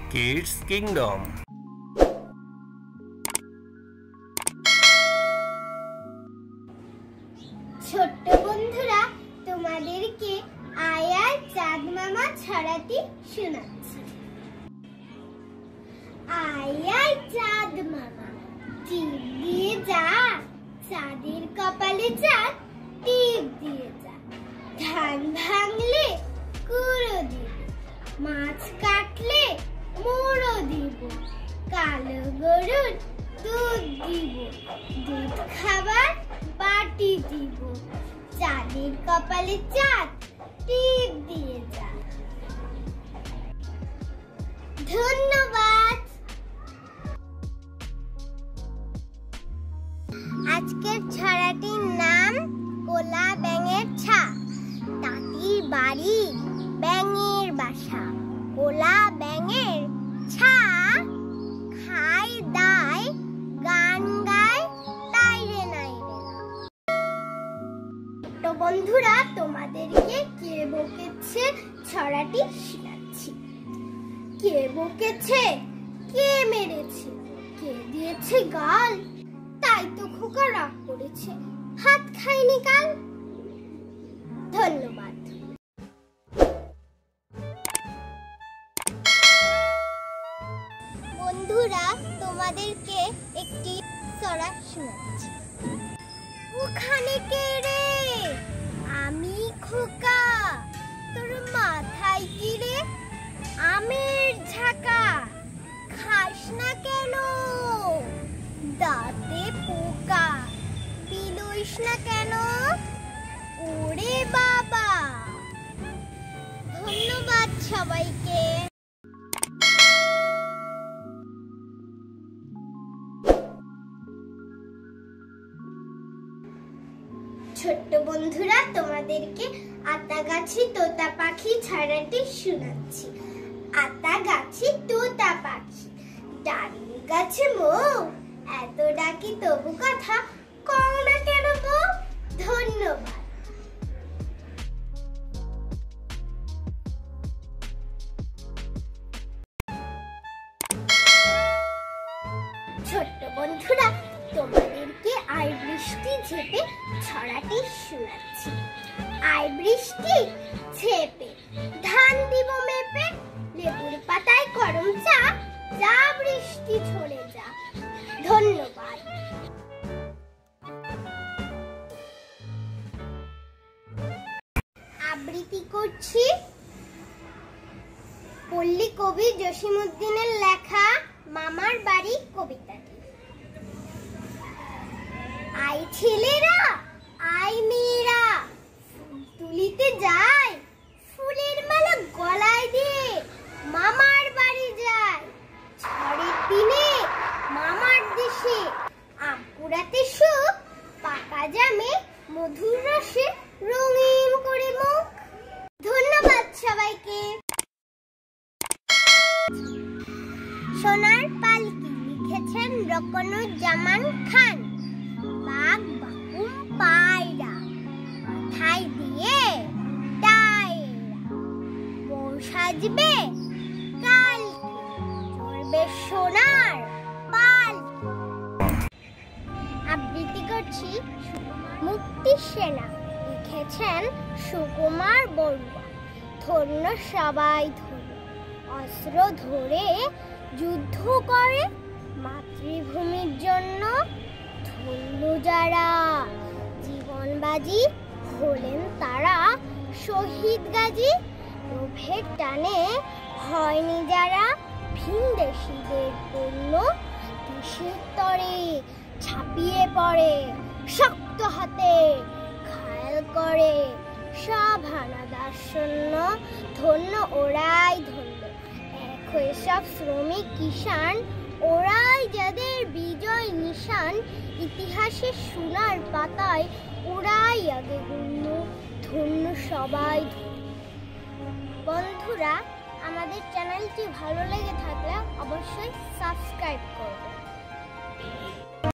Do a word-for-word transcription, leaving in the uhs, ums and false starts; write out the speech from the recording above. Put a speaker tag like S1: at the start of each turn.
S1: Kids kingdom.
S2: ছোট্ট বন্ধুরা, তোমাদেরকে আয়ার চাঁদ মামা ছড়াটি শোনাচ্ছি। আয়ার চাঁদ মামা টিপ দিয়ে যা, চাঁদের কপালে চাঁদ টিপ দিয়ে যা। ধান ভাঙলে কুড়ো দিব, মাছ কাটলে মুড়ো দিব, কালো গরুর দুধ দিব, দুধ খাবার বাটি দিব, চাঁদের কপালে চাঁদ টিপ দিয়ে যা। ধন্যবাদ। আজকের ছড়াটির নাম কোলা ব্যাঙের ছা। তাঁতির বাড়ি ব্যাঙের বাসা, কোলা ব্যাঙের ছা, খায় দায় গান গায় তাই রে নাই রে। তো বন্ধুরা, তোমাদেরকে কে বকেছে ছড়াটি শোনাচ্ছি। কে বকেছে, কে মেরেছে, কে দিয়েছে গাল, তাই তো খোকা রাগ করেছে, হাত খায়নি কাল। ধন্যবাদ। বন্ধুরা, তোমাদেরকে একটি ছড়া শোনাচ্ছি। ওখানে কে রে? আমি খোকা। তোর মাথায় কি রে? আমের ঝাঁকা। খাস না কেন? দাঁতে পোকা। পিলইস না কেন? ওরে বাবা। ধন্যবাদ সবাইকে। ছোট্ট বন্ধুরা, তোমাদেরকে আতা গাছি তোতা পাখি ছড়াটি শোনাচ্ছি। আতা গাছি তোতা পাখি, ডালিম গাছে মৌ, এত ডাকি তবু কথা কও না কেন গো। ধন্যবাদ। ছোট্ট বন্ধুরা, তোমাদেরকে আই বৃষ্টি ঝেপে ছড়াটি শোনাচ্ছি। আই বৃষ্টি ঝেপে ধান দিব মেপে, লেবুর পাতায় গরম চা, যা বৃষ্টি ঝরে যা। ধন্যবাদ। আবৃত্তি করছি পল্লী কবি জসিমউদ্দিনের লেখা মামার বাড়ি কবিতাটি। আই ছেলেরা, আই মেয়েরা, তুলিতে যায়, ফুলের মালা গলায় দিয়ে মামার বাড়ি যায়। ঝড়ের দিনে মামার দেশে, আম কুড়াতে সুখ, পাকা জামে মধুর রসে রঙিন করে মুখ। ধন্যবাদ সবাইকে। সোনার পালকি লিখেছেন রকনুজ্জামান খান। বাঘ বাকুম পায়রা, মাথায় দিয়ে টায়রা, বউ সাজবে কালকে, চলবে সোনার পালকি। আবৃত্তি করছি মুক্তি সেনা, লিখেছেন সুকুমার বড়ুয়া। ধন্য সবাই ধন্য, অস্ত্র ধরে যুদ্ধ করে মাতৃভূমির জন্য। ধন্য যারা জীবন বাজি হলেন তারা শহীদ গাজী। লোভের টানে হয়নি যারা ভিনদেশীদের পণ্য, দেশের তরে ছাপিয়ে পড়ে শক্ত হাতে ঘায়াল করে সব হানাদার সৈন্য। ধন্য ওরাই ধন্য, এক হয়ে সব শ্রমিক কিষাণ, ওরাই যাদের বিজয় নিশান। ইতিহাসের সোনার পাতায় ওরাই আগে গণ্য। ধন্য সবাই। বন্ধুরা, আমাদের চ্যানেলটি ভালো লেগে থাকলে অবশ্যই সাবস্ক্রাইব করবেন।